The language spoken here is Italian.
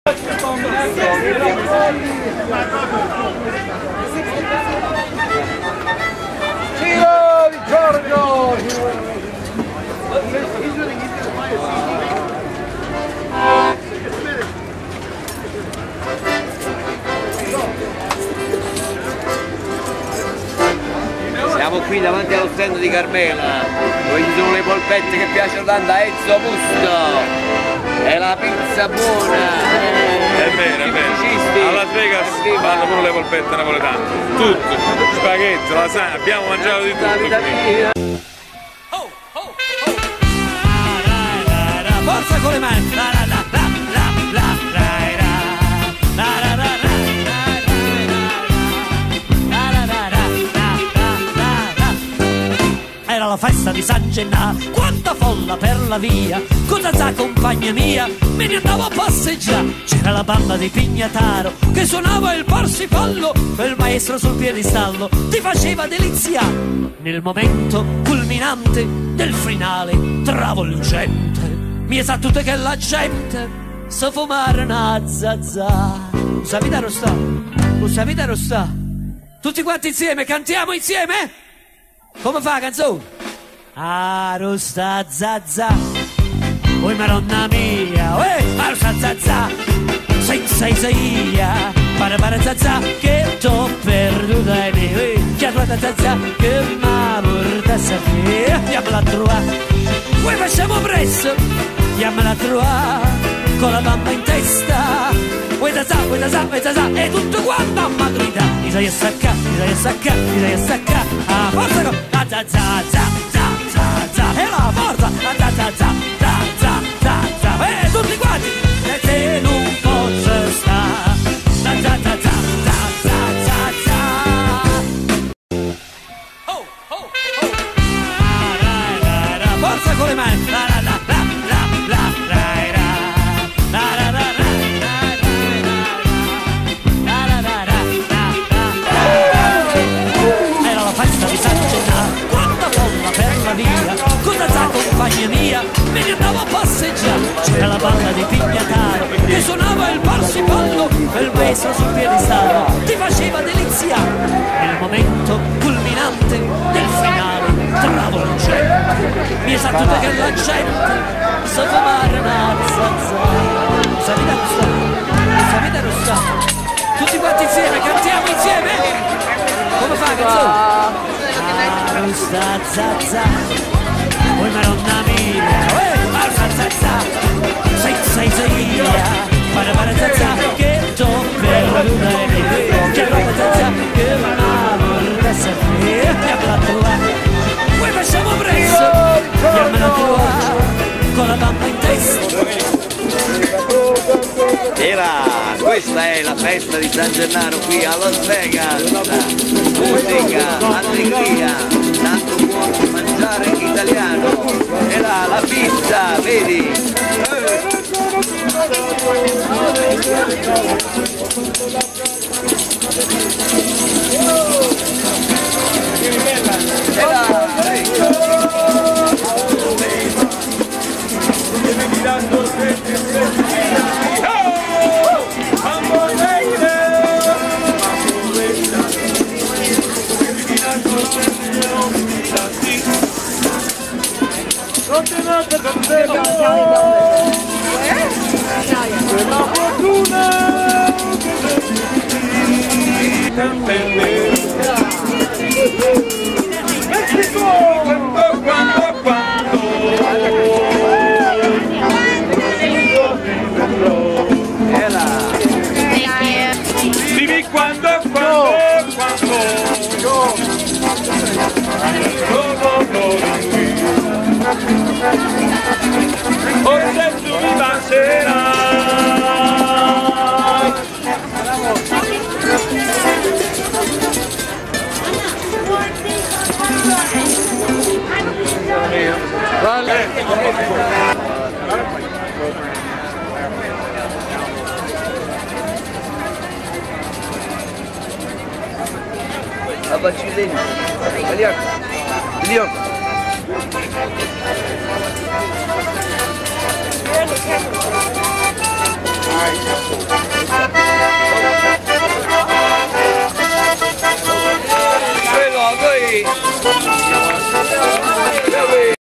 Ciro di Giorgio! Siamo qui davanti allo stand di Carmela, dove ci sono le polpette che piacciono tanto a Ezio Musto e la pizza buona. È vero, è vero. A Las Vegas fanno pure le polpette napoletane. Tutto, spaghetti, lasagna, abbiamo mangiato di tutto qui. Forza con le mani! Era la festa di San Gennaro, quanta folla per la via, con Zazà compagna mia, me ne andavo a passeggiare. C'era la banda di Pignataro che suonava il Parsifallo e il maestro sul piedistallo ti faceva deliziare. Nel momento culminante del finale travolgente, mi sa tutto che la gente sa fumare una Zazà. Usavite a sta? Tutti quanti insieme, cantiamo insieme? Come fa la canzone? Arosta Zazà, oi maronna mia, arosta Zazà, senza Isaia, para Zazà, che t'ho perduta e me, che guarda Zazà, che m'ha portato a sapere, andiamola a trovare, poi facciamo presto, andiamola a trovare, con la bamba in testa, vuoi Zazà, e tutto quanto a maturità, Isaia stacca, a forza con la Zazà, e la forza, la Zazà, e tutti quanti, e te non posso stare, la Zazà. Forza con le mani, era la festa di San Gennaro, quanta folla per la via, con Zazà compagna mia, me ne andavo a passeggiare. C'era la banda di Pignataro che suonava il Parsifallo e il maestro sul piedistallo ti faceva deliziare. Nel momento culminante del finale travolgente, mi sa tutto che la gente sa fumare una Zazà. Sapete rossa? Tutti quanti insieme, cantiamo insieme? Come fa la canzone? Arosta Zazà, oi maronna mia, arosta Zazà, senza Isaia, para Zazà, che t'ho perduta e me, che guarda Zazà, che m'ha portato a sapere, andiamola a trovare, poi facciamo presto, andiamola a trovare, con la bamba in testa. Questa è la festa di San Gennaro qui a Las Vegas. Musica, allegria, tanto buono mangiare italiano. E là la pizza, vedi? E là, Abacileni, Liok. Quello,